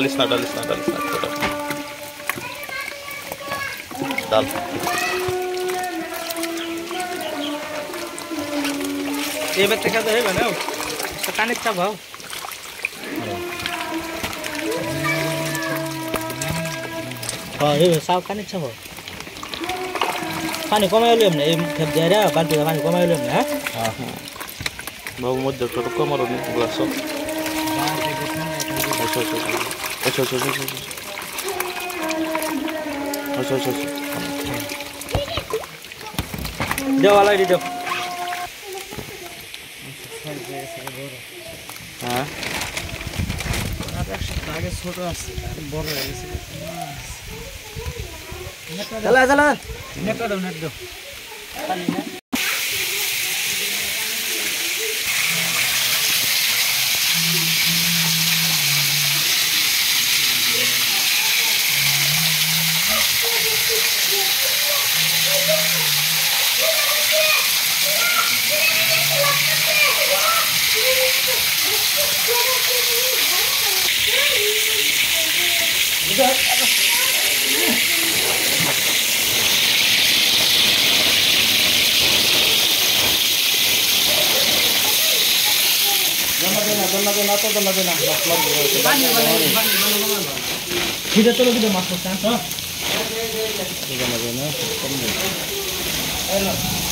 Dallas ना छोटा डाल ये बच्चे का तो है बनाओ तो काने का भाव हाँ ये साव काने का भाव पानी कमाई लियो ने खेप दे रे बाल्टी पानी कमाई लियो ने हां बाबू मध्य छोटो कमरो नि ग्लास अच्छा दे वाला दे दो हां आगे छोटो আছে বড় হয়ে গেছে चला नेट दो पानी ना जमा देना kita चलो kita masuk kan जमा देना